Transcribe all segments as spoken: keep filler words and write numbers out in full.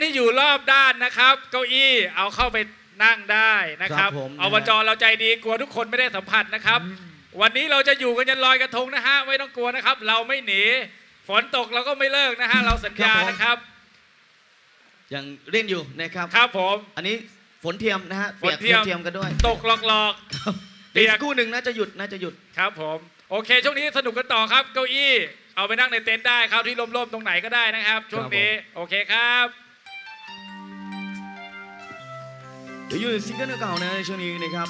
ที่อยู่รอบด้านนะครับเก้าอี้เอาเข้าไปนั่งได้นะครับอบจเราใจดีกลัวทุกคนไม่ได้สัมผัสนะครับวันนี้เราจะอยู่กันยันลอยกระทงนะฮะไม่ต้องกลัวนะครับเราไม่หนีฝนตกเราก็ไม่เลิกนะฮะเราสัญญานะครับยังเล่นอยู่นะครับครับผมอันนี้ฝนเทียมนะฮะฝนเทียมเทียมกันด้วยตกหลอกๆเปียกคู่หนึ่งน่าจะหยุดน่าจะหยุดครับผมโอเคช่วงนี้สนุกกันต่อครับเก้าอี้เอาไปนั่งในเต็นท์ได้ครับที่ร่มๆตรงไหนก็ได้นะครับช่วงนี้โอเคครับเดี๋ยวอยู่ในซิงเกิลเก่านะในช่วงนี้นะครับ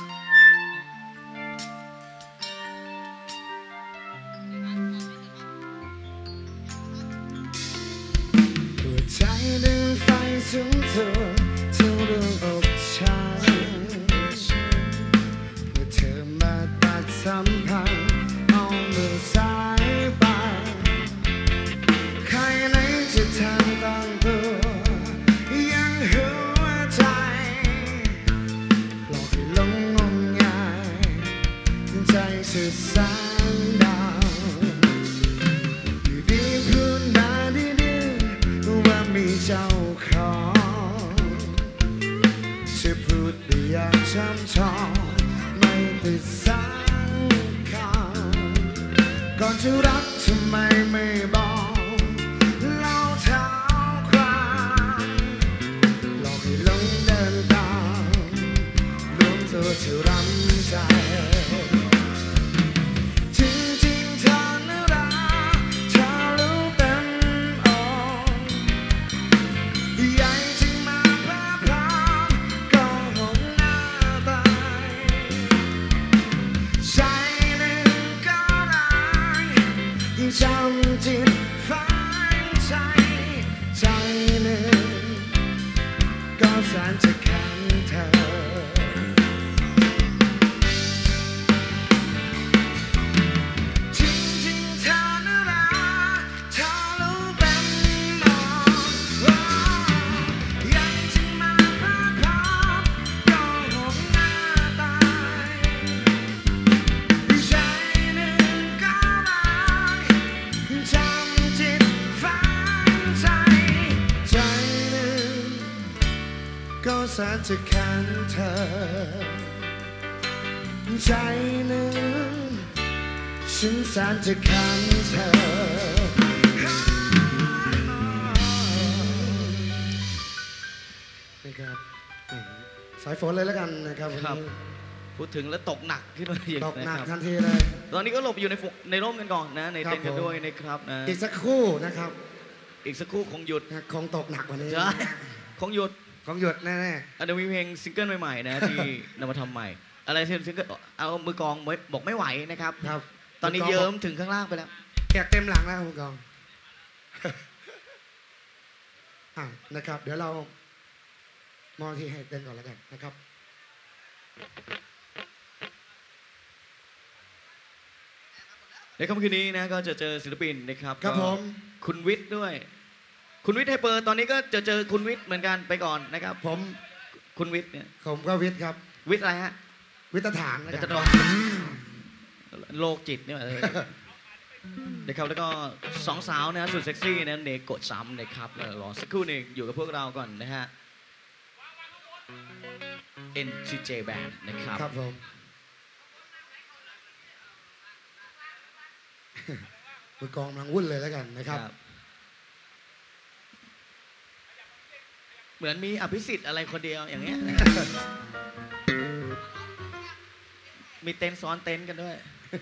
หัวใจดึงไฟถึงเธอเท่าเรื่องอกฉันเมื่อเธอมาตัดสัมพันธ์เอามือสายไปใครไหนจะทำตั้งตัวยังหัวใจหลอกให้หลงงมงายใจสุดสายดาวอยู่ดีพูดมาดื้อๆว่ามีเจ้าของจะพูดได้อย่างช้ำชองไม่ติดสังขารก่อนจะรักทำไมไม่บอกเล่าเท้าความหลอกให้หลงเดินตามรวมตัวเธอรำใจจริงๆเธอน่ารักเธอรู้เต็มอกใหญ่จริงมาพลาดพลาดก็หงหน้าตายใจหนึ่งก็ร้ายยิ่งจำจิตฝังใจใจหนึ่งก็แสนจะขังเธอจริงๆเธอน่ารักเธอรู้เป็นหมอยังจึงมาพลาดพลาดก็หงหน้าตายใจหนึ่งก็ร้ายจำจิตฝังใจใจหนึ่งก็แสนจะขังเธอใจหนึ่งฉันแสนจะขังเธอนี่ครับสายฝนเลยแล้วกันนะครับวันนี้พูดถึงแล้วตกหนักขึ้นมาอีกตกหนักะครับทันทีเลยตอนนี้ก็หลบอยู่ในฝนในร่มกันก่อนนะในครับเต็นท์กันผมด้วยนะครับนะอีกสักครู่นะครับอีกสักครู่คงหยุดคงตกหนักกว่านี้ใช่คงหยุดคงหยุดแน่อันนี้มีเพลงซิงเกิลใหม่ๆนะที่นำมาทำใหม่ อะไรซิงเกิลเอามือกองไว้บอกไม่ไหวนะครับๆครับตอนนี้เยิ้มถึงข้างล่างไปแล้วแกะเต็มหลังแล้วคุณกอง อ่ะนะครับ เดี๋ยวเรามองที่ให้เต้นก่อนแล้วกันนะครับในค่ำคืนนี้นะก็จะเจอศิลปินนะครับครับผมคุณวิทย์ด้วย คุณวิทย์ให้เปิดตอนนี้ก็จะเจอคุณวิทย์เหมือนกันไปก่อนนะครับผมคุณวิทย์เนี่ยผมก็วิทย์ครับวิทย์อะไรฮะวิทยฐานนะคจะรับโลกจิตเนี่ยนะครับแล้วก็สองสาวนะสุดเซ็กซี่นะเนโกะซ้ำนะครับรอสักครู่หนึ่งอยู่กับพวกเราก่อนนะฮะ เอ็น ที เจ Band นะครับครับผมมือกองกำลังวุ่นเลยแล้วกันนะครับเหมือนมีอภิสิทธิ์อะไรคนเดียวอย่างเงี้ยมีเต็นท์ซ้อนเต็นท์กันด้วย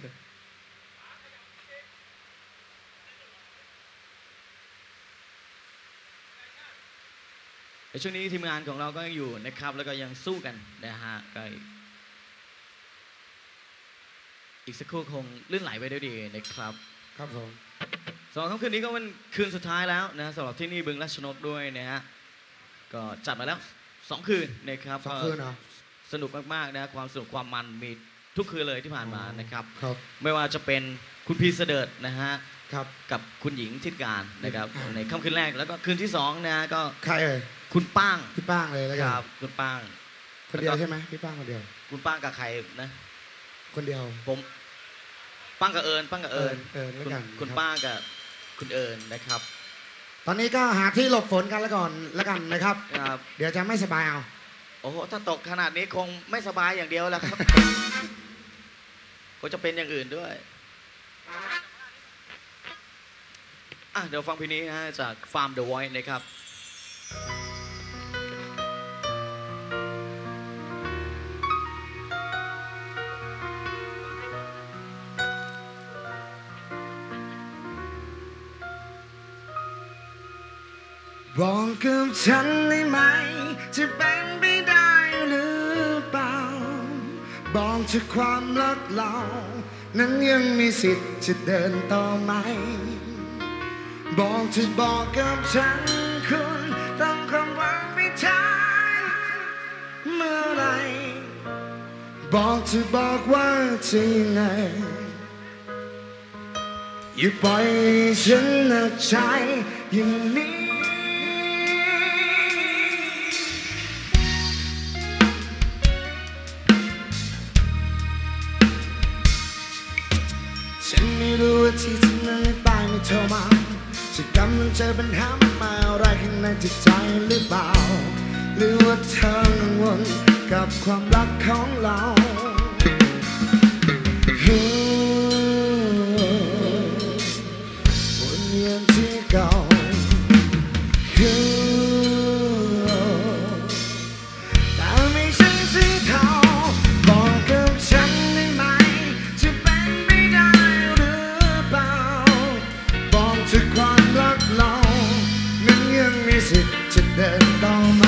ในช่วงนี้ทีมงานของเราก็ยังอยู่นะครับแล้วก็ยังสู้กันนะฮะก็อีกสักครู่คงลื่นไหลไปด้วยดีนะครับครับผมสองค่ำคืนนี้ก็เป็นคืนสุดท้ายแล้วนะสำหรับที่นี่บึงราชนกด้วยนะฮะก็จัดมาแล้วสองคืนนะครับสองคืนเหรอสนุกมากๆนะความสนุกความมันมีทุกคืนเลยที่ผ่านมานะครับครับไม่ว่าจะเป็นคุณพีเสดิร์ดนะฮะครับกับคุณหญิงทิศการนะครับในค่ำคืนแรกแล้วก็คืนที่สองนะก็ใครเอ่ยคุณป้างพี่ป้างเลยแล้วกันครับคุณป้างคนเดียวใช่ไหมพี่ป้างคนเดียวคุณป้างกับใครนะคนเดียวผมป้างกับเอิญป้างกับเอิญเอิญแล้วกันคุณป้างกับคุณเอิญนะครับตอนนี้ก็หาที่หลบฝนกันแล้วก่อนแล้วกันนะครับครับเดี๋ยวจะไม่สบายเอาโอ้โหถ้าตกขนาดนี้คงไม่สบายอย่างเดียวแล้วครับ ก็จะเป็นอย่างอื่นด้วยอ่ะเดี๋ยวฟังเพลงนี้ฮะจาก Farm The Voice นะครับบอกกับฉันได้ไหมจะเป็นไปได้หรือเปล่าบอกจากความรักเรานั้นยังมีสิทธิ์จะเดินต่อไหมบอกจะบอกกับฉันคุณต้องความหวังไปทางเมื่อไรบอกจะบอกว่าจะยังไงอย่าปล่อยฉันหนักใจอย่างนี้ฉันไม่รู้ว่าที่ฉันนั้นไม่ไปไม่โทรมาจะกำลังเจอปัญหามากมายอะไรข้างในจิตใจหรือเปล่าหรือว่าเธอกังวลกับความรักของเราวนเวียนที่เก่าแต่ไม่ใช่สีเทาบอกกับฉันได้ไหมจะเป็นไปได้หรือเปล่าบอกจากความรักเรานั้นยังมีสิทธิ์จะเดินต่อไหม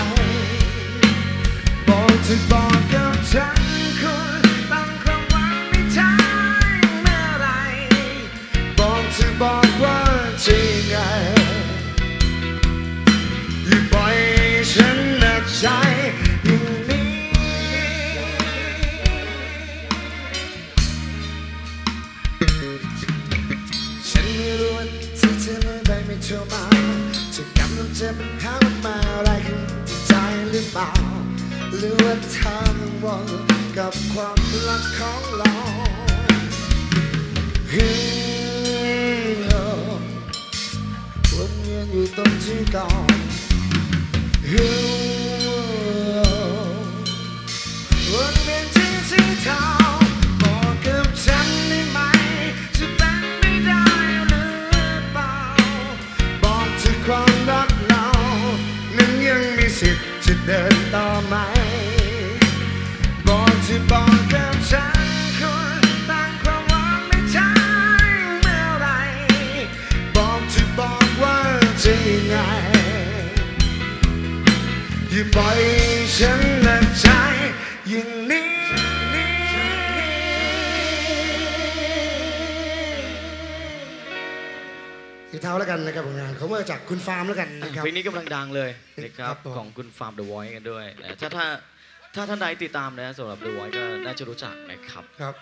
บอกจะบอกกับฉันคุณตั้งความหวังในใจเมื่อไรบอกจะบอกว่าจะยังไงอย่าปล่อยฉันหนักใจอย่างนี้ฉันไม่รู้ว่าที่เธอไม่ไปไม่โทรมาจะกำลังเจอปัญหามากมายอะไรข้างในใจหรือเปล่าหรือว่าเธอกังวลกับความรักของเราวนเวียนอยู่ตรงที่เก่าวนเวียนที่สีเทาบอกกับฉันได้ไหมจะเป็นไม่ได้หรือเปล่าบอกจากความรักเรานั้นยังมีสิทธิ์จะเดินต่อไหมบอกจะบอกกับฉันคุณตั้งความหวังในใจเมื่อไรบอกจะบอกว่าจะยังไงอย่าปล่อยฉันหนักใจอย่างนี้สีเทาแล้วกันนะครับผลงานเขาเมื่อจากคุณฟาร์มแล้วกันนะครับเพลงนี้กำลังดังเลยนะครับครับผมของคุณ Farm The Voice กันด้วยนะถ้าถ้าถ้าท่านใดติดตามนะสำหรับ The Voice ก็น่าจะรู้จักนะครับครับ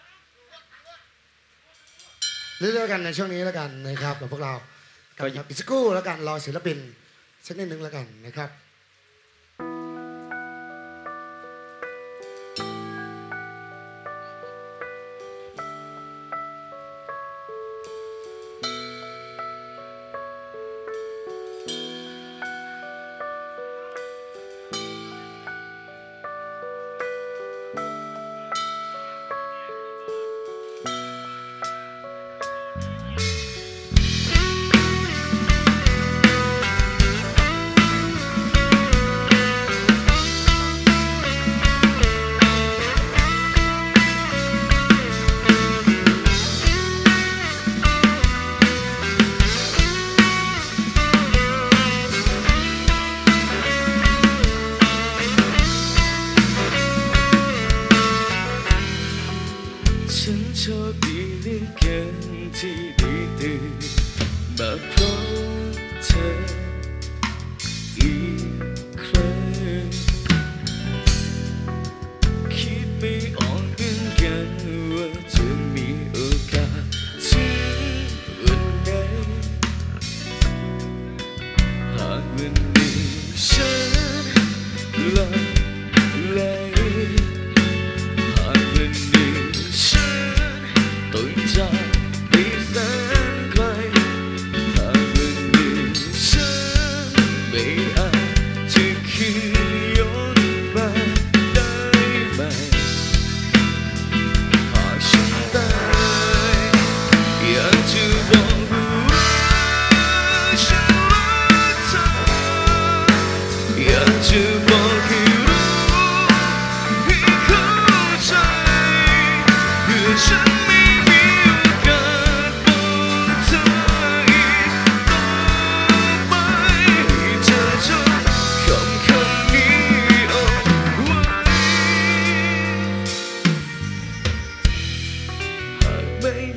เรื่อยๆกันในช่วงนี้แล้วกันนะครับกับพวกเรากับอีกสักครู่แล้วกันรอศิลปินสักนิดนึงแล้วกันนะครับโชคดีเหลือเกินที่ได้ตื่นมาพบเธออีกครั้งคิดไม่ออกเหมือนกันว่าจะมีโอกาสถึงวันไหนหากวันนี้ฉันหลับไหลหากวันนี้ฉันต้องจากไปแสนไกลหากวันนี้ฉ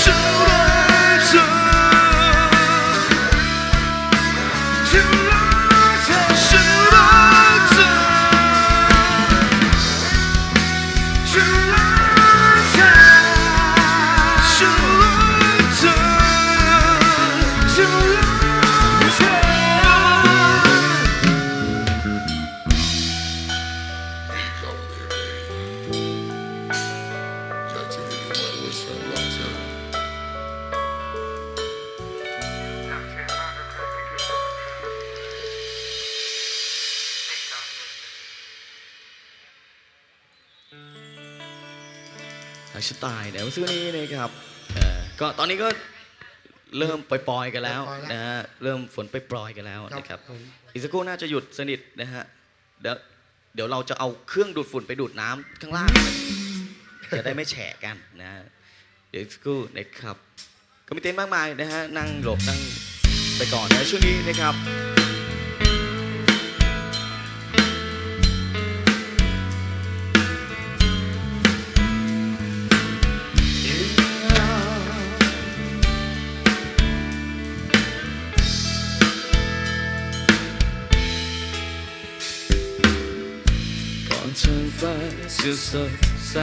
ฉันรักเธอฉันรักเธอฉันรักเธอฉันรักเธอฉันรักเธอฉันรักเธอสไตล์เดี๋ยวซื้อนี้นะครับเอ่อก็ตอนนี้ก็เริ่มปล่อยๆกันแล้วนะฮะเริ่มฝนไปปล่อยกันแล้วนะครับอีกสักครู่น่าจะหยุดสนิทนะฮะเดี๋ยวเดี๋ยวเราจะเอาเครื่องดูดฝุ่นไปดูดน้ำข้างล่างจะได้ไม่แฉะกันนะฮะเดี๋ยวสักครู่นะครับก็มีเต็นท์มากมายนะฮะนั่งหลบนั่งไปก่อนนะช่วงนี้นะครับท้องฟ้าจะสดใส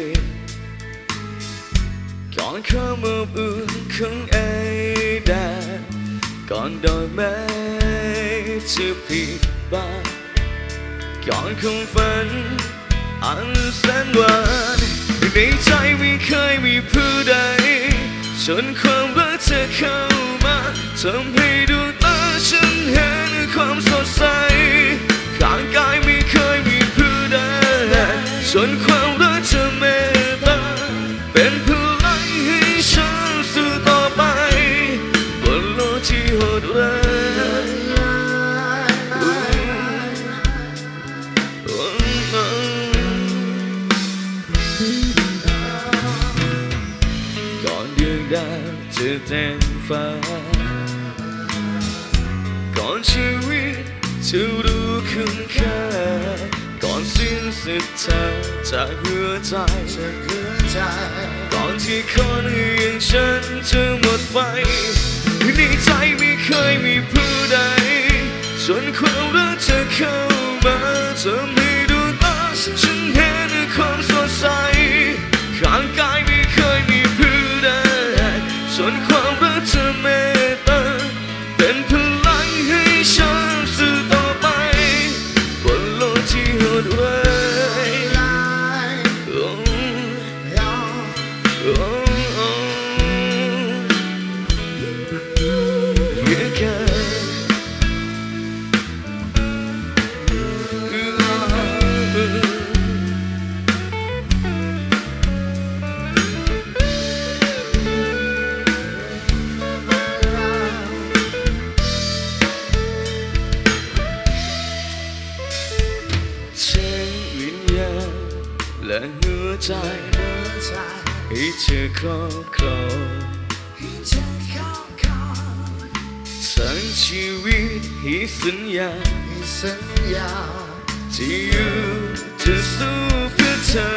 ก่อนความอบอุ่นของไอแดดก่อนดอกไม้จะผิดบานก่อนคงฝันอันแสนหวานในใจไม่เคยมีผู้ใดจนความรักเธอเข้ามาทำให้ดวงตาฉันเห็นความสดใสข้างกายไม่เคยมีผู้ใดจนความรักเธอเมตตาเป็นพลังให้ฉันสู้ต่อไปบนโลกที่โหดร้ายเต็มฟ้าก่อนชีวิตจะรู้คุณค่าก่อนสิ้นสุดทางจากหัวใจก่อนที่คนอย่างฉันจะหมดไฟในใจไม่เคยมีผู้ใดจนความรักเธอเข้ามาทำให้ดวงตาฉันเห็นความสดใสข้างกายไม่เคยมีผู้ใดจนความรักเธอเมตตาเป็นพลังให้ฉันสู้ต่อไปบนโลกที่โหดร้ายโอ้โอ้เหลือเกินและหัวใจให้เธอครอบครองทั้งชีวิตให้สัญญาที่อยู่จะสู้เพื่อเธอ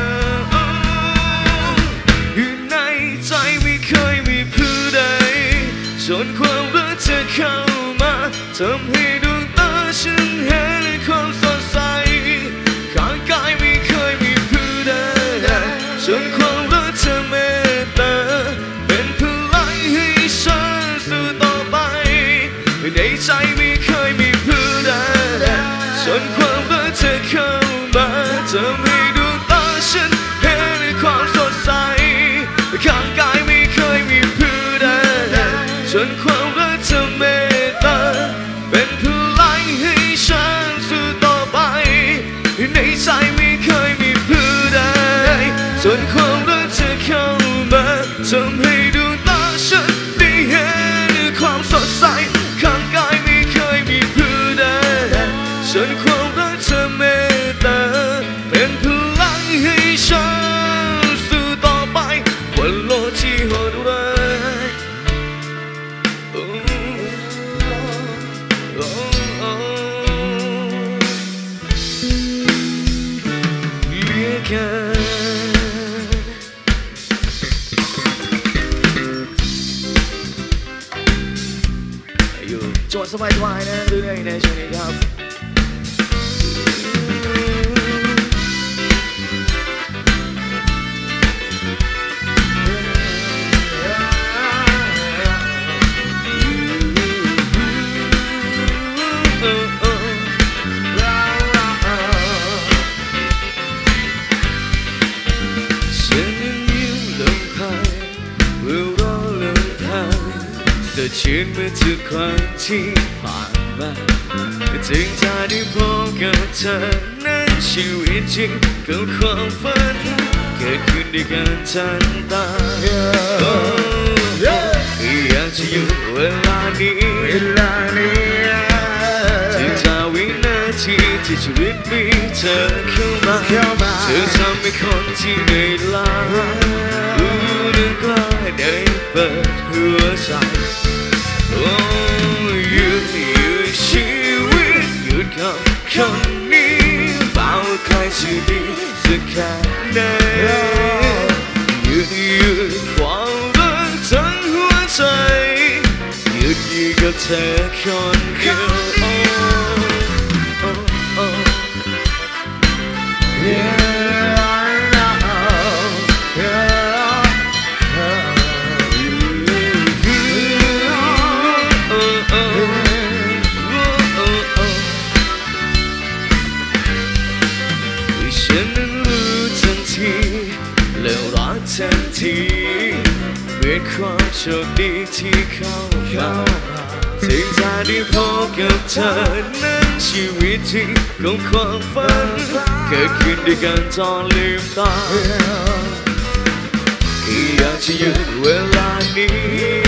อยู่ในใจไม่เคยมีผู้ใดจนความรักเธอเข้ามาทำให้ดวงตาฉันเห็นความสดใสข้างกายไม่เคยมีจนความรักเธอเมตตาเป็นพลังให้ฉันสู้ต่อไปในใจไม่เคยมีผู้ใดจนความรักเธอเข้ามาทำให้ดวงตาฉันเห็นความสดใสข้างกายไม่เคยมีผู้ใดจนความรักเธอเมตตาเป็นพลังให้ฉันสู้ต่อไปในใจไม่เคยมีผู้ใดจนความรักเธอเข้ามาทำให้ดวงตาฉันได้เห็นความสดใสข้างกายไม่เคยมีผู้ใดจนความรักเธอเมตตาเป็นพลังให้ฉันสู้ต่อไปบนโลกที่โหดร้ายโอ้โอ้โอ้เหลือเกินจวดสบายๆนะเรื่อยๆในช่วงนี้ครับฉันยิ้มลำพังเพื่อรอลำพังสดชื่นเมื่อทุกครั้งที่ผ่านมาถึงจะได้พบกับเธอนั้นชีวิตจริงกับความฝันเกิดขึ้นด้วยกันทันตาอยากจะหยุดเวลานี้ถึงจะวินาทีที่ชีวิตมีเธอเข้ามาเธอทำให้คนที่เหนื่อยล้ารู้นึกกล้าได้เปิดหัวใจโอ้หยุดหยุดชีวิตหยุดกับคนนี้เบาใครจะดีสักแค่ไหนหยุดหยุดความรักทั้งหัวใจหยุดอยู่กับเธอคนเดียวโอ้โอ้โอ้ Yeah I know yeahฉันนั้นรู้ทันทีแล้วรักทันทีเป็นความโชคดีที่เข้ามาถึงจะได้พบกับเธอนั้นชีวิตจริงของความฝันเกิดขึ้นด้วยกันตอนลืมตาแค่อยากจะหยุดเวลานี้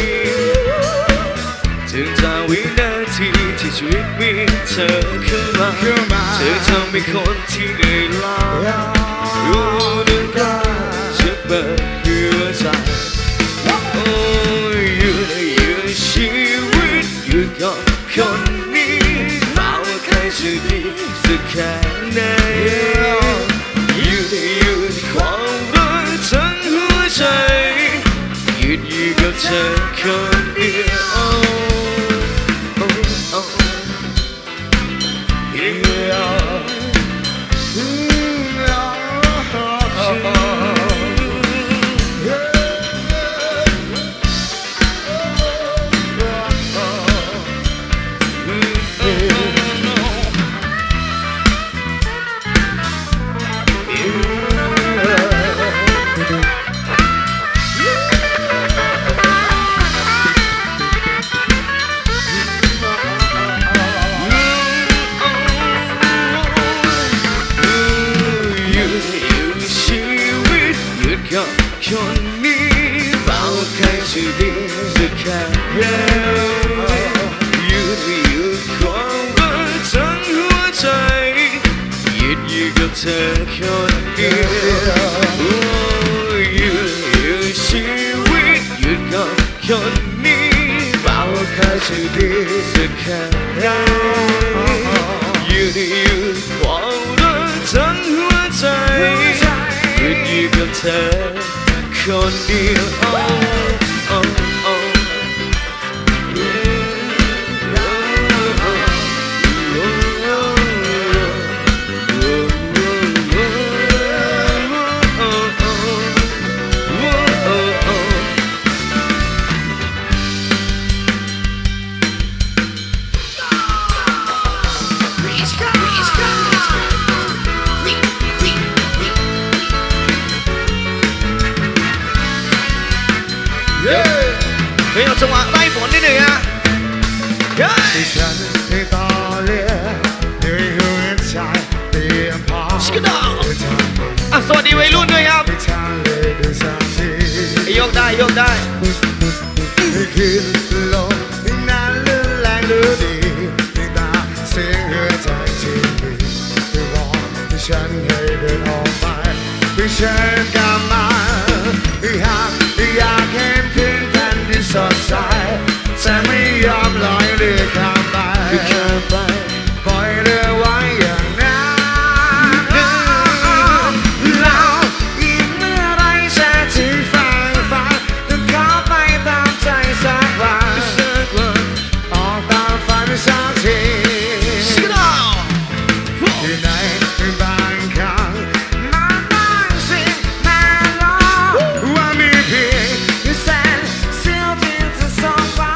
ถึงจะวินาทีที่ชีวิตมีเธอเข้ามาเธอทำให้คนที่เหนื่อยล้ารู้นึกได้จะเปิดหัวใจโอ้ยอคนเดียวโอ้โอ้โอ้ คนนี้เบาใครจะดีสักแค่ไหนยืดยืดความรักทั้งหัวใจยืดยืดกับเธอคนเดียวยืดยืดชีวิตยืดกับคนนี้เบาใครจะดีสักแค่ไหนยืดยืดความรักทั้งหัวใจยืดยืดกับเธอคนเดียวโอ้โอ้โอ้เฮ้ยเอาจังหวะไล่ฝนนิดหนึ่งอ่ะที่ฉันที่ต่อเลี้ยด้วยหัวใจเตรียมพร้อมสกัดอ่ะสวัสดีวัยรุ่นด้วยครับยกได้ยกได้คือลมที่นานลื่นแรงดูดีที่ตาเสียงหัวใจที่ดีที่รอที่ฉันให้เดินออกไปที่ฉันกลับมาที่หากอยากเห็นเพียงแผ่นดินสดใสแต่ไม่ยอมลอยเรือข้ามไปปล่อยเรือไว้อย่างนั้นแล้วอีกเมื่อไรจะถึงฝั่งฝันต้องขอไปตามใจสักวันออกตามฝันสักทีที่ไหนบางครั้งมันต้องสิ่งแน่นอนว่ามีเพียงแสนเสี้ยวที่จะส่องฟ้า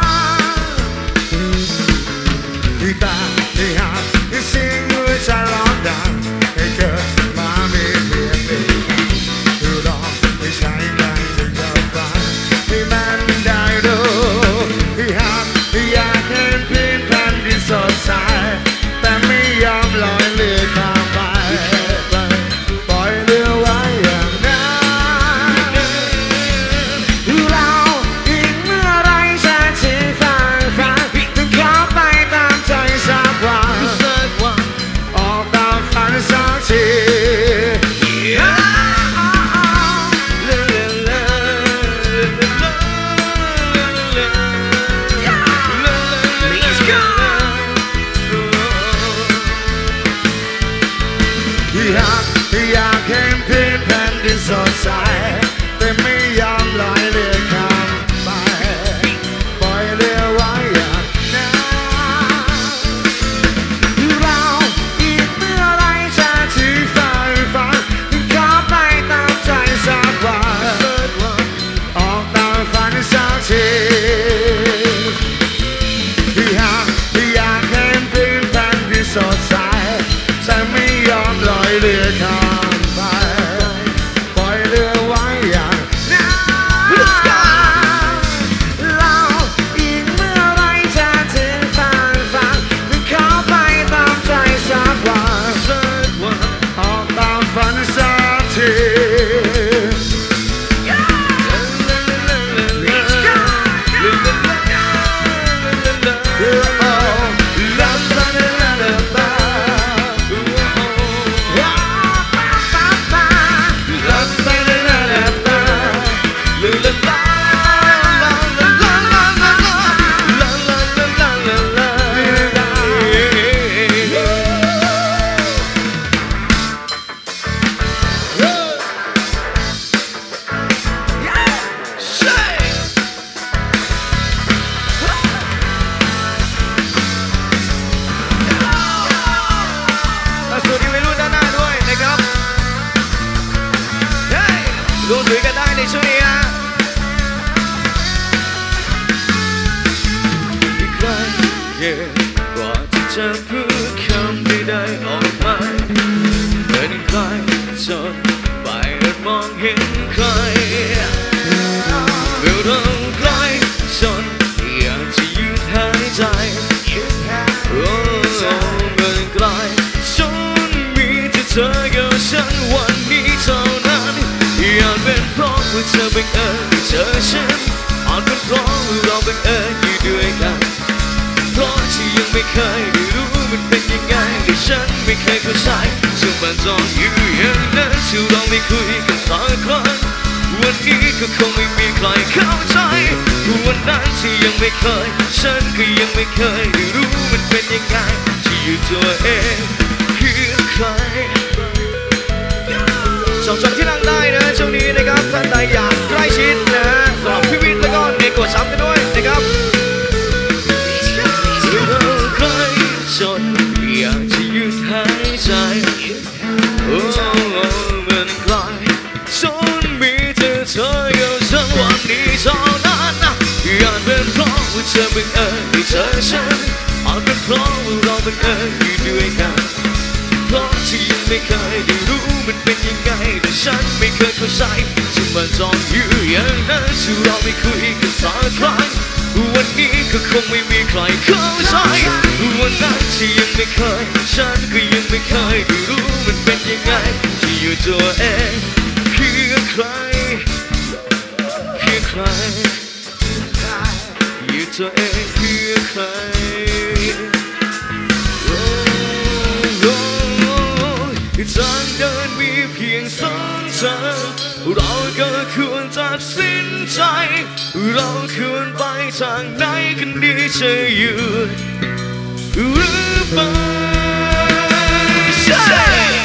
ที่ตาที่หาที่เสียงหัวใจร้องดังให้เกิดมามีเพียงหนึ่งที่รอไม่ใช่การดึงดับฝันที่มันได้รู้ที่หากอยากเห็นเพียงแผ่นดินสดใสแต่ไม่ยอมลอยเรือข้ามไปปล่อยเรือไว้อย่างนั้นเราอีกเมื่อไรจะถึงฝั่งฝันต้องขอไปตามใจสักวันออกตามฝันสักทีอยากอยากเห็นเพียงแผ่นดินสดใสแต่ไม่ยอมลอยเรือข้ามไปปล่อยเรือไว้อย่างนั้นเราอีกเมื่อไรจะถึงฝั่งฝันขอไปตามใจสักวันออกตามฝันสักทีอยากอยากเห็นเพียงแผ่นดินสดใสแต่ไม่ยอมลอยเรือข้ามไปปล่อยเรือร่วมสนุกกันได้ในช่วงนี้ฮะอีกครั้งกว่าที่จะพูดคำใดๆออกมาเป็นใครจนไปอาจมองเห็นใครเมื่อเราใกล้จนอยากจะหยุดหายใจโอ้เมื่อไกลจนมีแต่เธอกับฉันวันนี้เท่านั้นอยากเป็นเพราะว่าเธอบังเอิญเจอฉันอาจเป็นเพราะว่าเราบังเอิญอยู่ด้วยกันเพราะที่ยังไม่เคยได้รู้มันเป็นยังไงและฉันไม่เคยเข้าใจซึ่งมันจองอยู่อย่างนั้นที่เราไม่คุยกันสักครั้งวันนี้ก็คงไม่มีใครเข้าใจวันนั้นที่ยังไม่เคยฉันก็ยังไม่เคยได้รู้มันเป็นยังไงที่อยู่ตัวเองคือใครสองจบที่นั่งได้นะช่วงนี้นะครับท่านใดอยากใกล้ชิดนะสำหรับพี่วิทย์แล้วก็เด็กกดซ้ำกันด้วยนะครับใครจนอยากจะหยุดหายใจโอ้เหมือนไกลจนมีแต่เธอกับฉันวันนี้เท่านั้นอยากเป็นเพราะว่าเธอบังเอิญได้เจอฉันอาจเป็นเพราะว่าเราบังเอิญอยู่ด้วยกันเพราะที่ยังไม่เคยได้รู้มันเป็นยังไงแต่ฉันไม่เคยเข้าใจที่มันจองอยู่อย่างนั้นที่เราไม่คุยกันสักครั้งวันนี้ก็คงไม่มีใครเข้าใจวันนั้นที่ยังไม่เคยฉันก็ยังไม่เคยได้รู้มันเป็นยังไงที่อยู่ตัวเองคือใครคือใครอยู่ตัวเองคือใครทางเดินมีเพียงสองทางเราก็ควรตัดสินใจเราควรไปทางไหนกันดีจะอยู่หรือไปใช่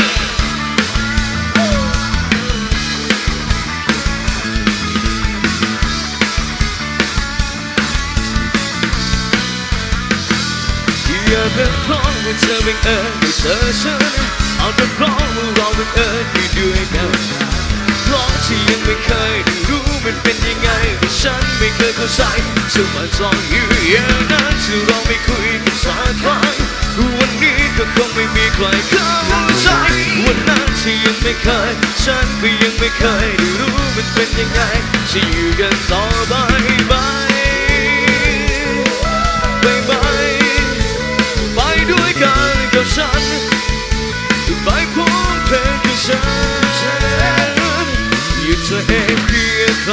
อย่าเป็นเพราะว่าเธอบังเอิญได้เจอฉันอาจเป็นเพราะว่าเราบังเอิญอยู่ด้วยกันเพราะที่ยังไม่เคยได้รู้มันเป็นยังไงแต่ฉันไม่เคยเข้าใจซึ่งมันจองอยู่อย่างนั้นที่เราไม่คุยกันสักครั้งวันนี้ก็คงไม่มีใครเข้าใจวันนั้นที่ยังไม่เคยฉันก็ยังไม่เคยได้รู้มันเป็นยังไงจะอยู่กันต่อไปไปไปไปไปด้วยกันกับฉันไปพ้นเพลงของฉันอยู่ตัวเองเพียงใคร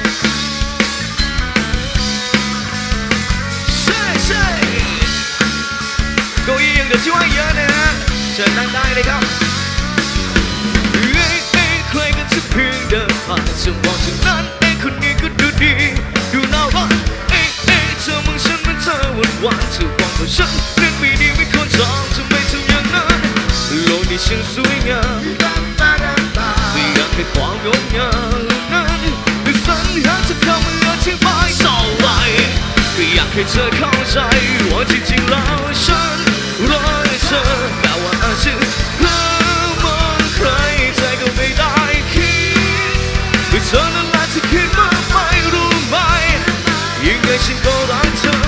ใช่ใช่เก้าอี้ยังเดือดช่วยเยอะนะฮะเชิญนั่งได้เลยครับเอ้ยเอ้ยใครกันจะเพียงเดินผ่านจะมองจากนั้นเอ้ยคนนี้ก็ดูดีดูน่ารักเอ้ยเอ้ยเธอมองฉันเหมือนเธอวันวันเธอบอกว่าฉันเรื่องไม่ดีไม่ควรทำทำไมทำอย่างนั้นโลกนี้ช่างสวยงามไม่อยากให้ความงดงามนั้นไม่สรรหาจะเข้ามาอธิบายเท่าไรไม่อยากให้เธอเข้าใจว่าจริงๆแล้วฉันรอเธอแต่ว่าอาจจะเพ้อมองใครใจก็ไม่ได้คิดไม่เธอนั้นแหละที่คิดมากไม่รู้ไหมยังไงฉันก็รักเธอ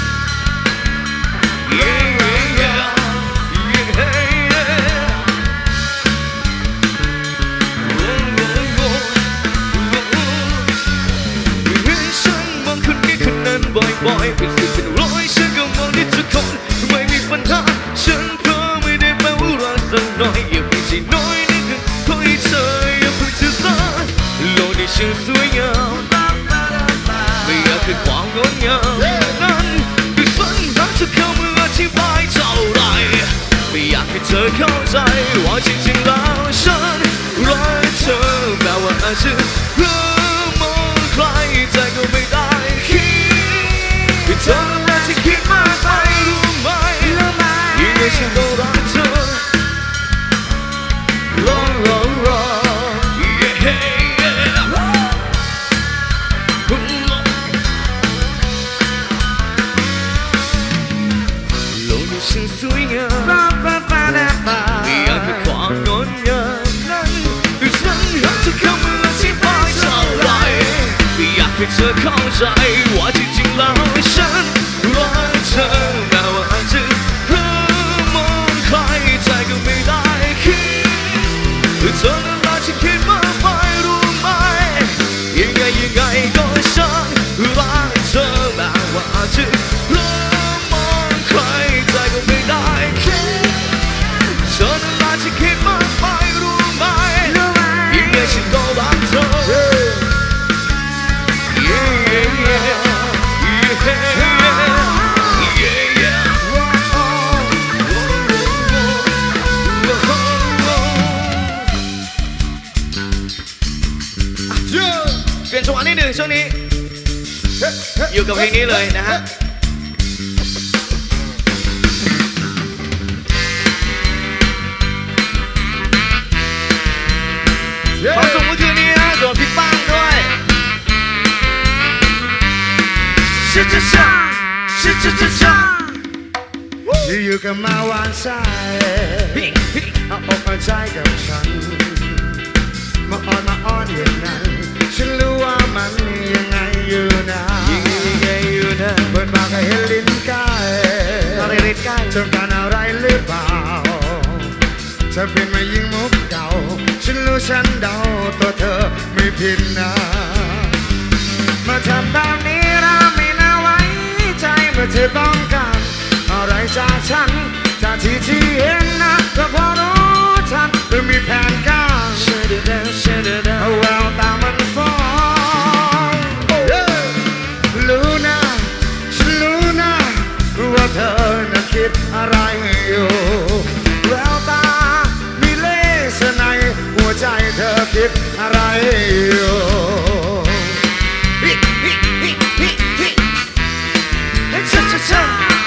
บ่อยๆเป็นสิบเป็นร้อยฉันก็มองที่ทุกคนไม่มีปัญหาฉันเพราะไม่ได้แปลว่ารักสักหน่อยอย่าเพิ่งใจน้อยนิดนึงเพราะให้เธออย่าเพิ่งถือสาโลกนี้ช่างสวยงามไม่อยากให้ความงดงามนั้นไม่ฝันหาจะเข้ามาอธิบายเท่าไรไม่อยากให้เธอเข้าใจว่าจริงๆแล้วฉันรักเธอแม้ว่าอาจจะเพ้อมองใครใจก็ไม่ได้เธอแม้จะคิดมากไปรู้ไหมยิ่งให้ฉันก็รักเธอรอรอรอ yeah yeah โลกนี้ช่างสวยงามไม่อยากให้ความงดงามนั้นด้วยฉันอยากจะเข้ามาอธิบเธอเข้าใจว่าจริงๆแล้วฉันรักเธอแม้ว่าอาจจะเพ้อมองใครใจก็ไม่ได้คิดเธอนั้นรักฉันคิดมากไปรู้ไหมยังไงยังไงก็ฉันรักเธอแม้ว่าอาจจะเพ้อมองใครใจก็ไม่ได้คิดเธอนั้นรักฉันคิดมากไปรู้ไหมยังไงฉันก็รักเธอเปลี่ยนจังหวะนิดหนึ่งช่วงนี้อยู่กับเพลงนี้เลยนะฮะความสุขเมื่อคืนนี้ฮะโดนพี่ป้างด้วยชิชชาชิชชาชาอยู่ๆก็มาหวานใจเอาอกเอาใจกับฉันมาอ้อนมาอ้อนอย่างนั้นฉันรู้ว่ามันยังไงอยู่นะยังไงอยู่นะเปิดปากให้เห็นลิ้นใกล้อะไรลิ้นใกล้เธอการอะไรหรือเปล่าเธอเป็นมายิงมุกเก่าฉันรู้ฉันเดาตัวเธอไม่ผิดนะมาทำแบบนี้เราไม่น่าไว้ใจเมื่อเธอต้องการอะไรจากฉันจากที่ที่เห็นนะก็พอรู้ทันหรือมีแผนการแววตามันฟ้องรู้นะฉันรู้นะว่าเธอน่ะคิดอะไรอยู่แววตามีเลสในหัวใจเธอคิดอะไรอยู่ช้าช้าช้า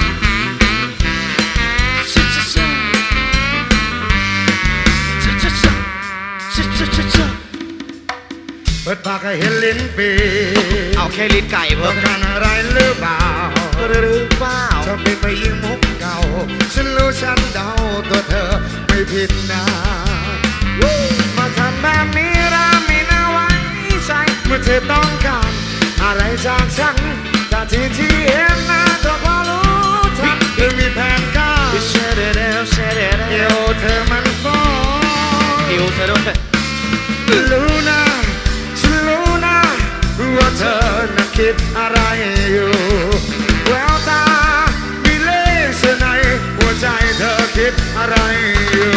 เปิดปากให้เห็นลิ้นปีเอาแค่ลิ้นไก่เพิ่มต้องการอะไรหรือเปล่าหรือเปล่าเธอเป็นไปยิงมุกเก่าฉันรู้ฉันเดาตัวเธอไม่ผิดนะมาทำแบบนี้เราไม่น่าไว้ใจเมื่อเธอต้องการอะไรจากฉันจากที่ที่เห็นนะก็พอรู้ทันเธอมีแผนการเดี๋ยวเธอมันฟ้องเดี๋ยวเธอด้วยรู้นะฉันรู้นะว่าเธอน่ะคิดอะไรอยู่แววตามีเลสในหัวใจเธอคิดอะไรอยู่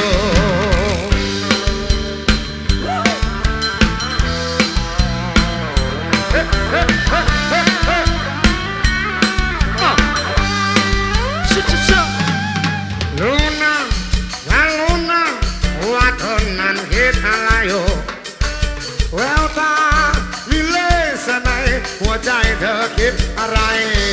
รู้นะฉันรู้นะว่าเธอนั้นคิดอะไรอยู่แววตามีเลสในหัวใจเธอคิดอะไร